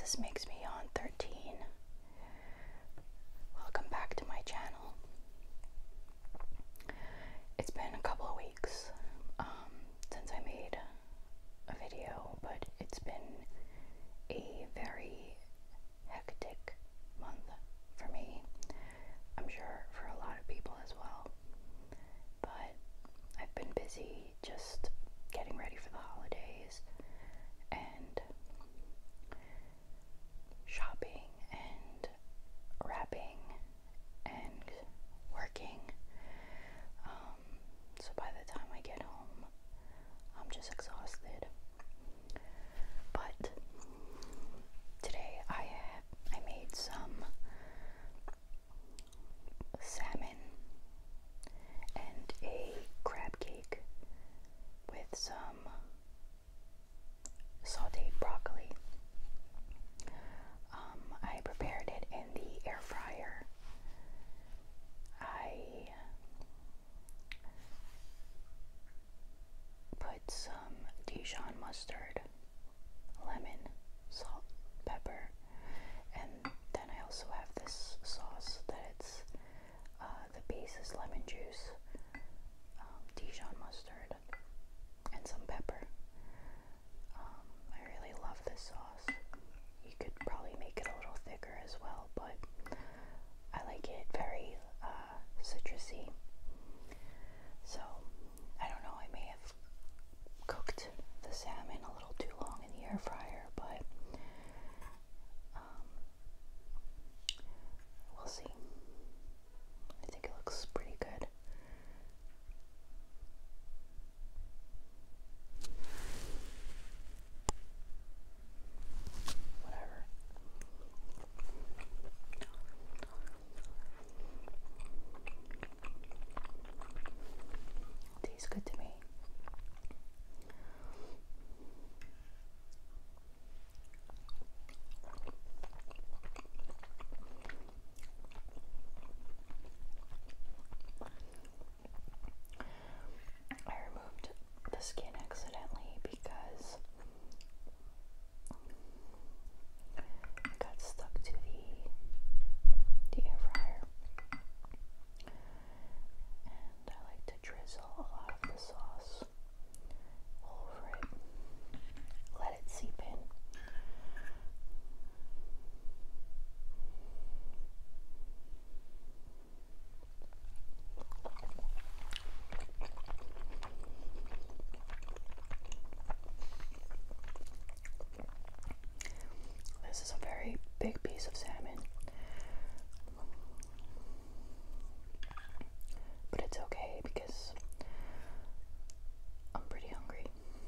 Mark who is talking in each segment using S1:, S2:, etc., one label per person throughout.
S1: This makes me on 13. Welcome back to my channel. It's been a couple of weeks since I made a video, but it's been a very hectic month for me. I'm sure for a lot of people as well. But I've been busy just getting ready for the holidays and shopping and wrapping and working. So by the time I get home, I'm just exhausted. But today I made some salmon and a crab cake with some sauteed broccoli. I prepared it in the air fryer. I put some Dijon mustard, lemon, salt, pepper, and then I also have this sauce that it's the base is lemon juice, Dijon mustard, and some pepper. I really love this sauce. You could probably make it a little thicker as well, but I like it very citrusy. So, I don't know, I may have cooked the salmon a little too long in the air fryer, but we'll see. I think it looks pretty good. Whatever. Tastes good to me. I removed the skin accidentally because it got stuck to the air fryer, and I like to drizzle a lot of the sauce over it, let it seep in. This is a very big piece of salmon, but it's okay because I'm pretty hungry.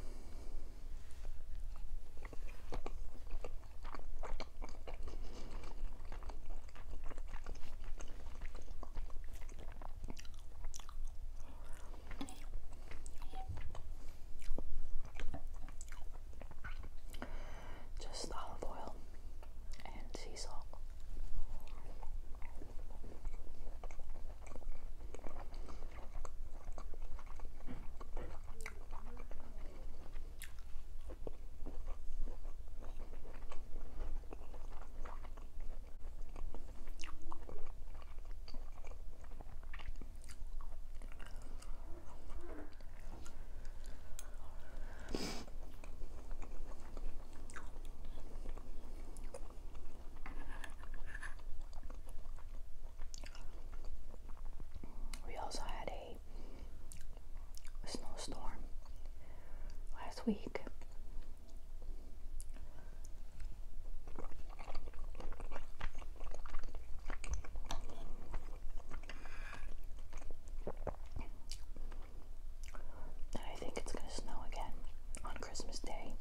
S1: Just olive oil and sea salt. We also had a snowstorm last week. And I think it's going to snow again on Christmas Day.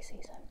S1: season.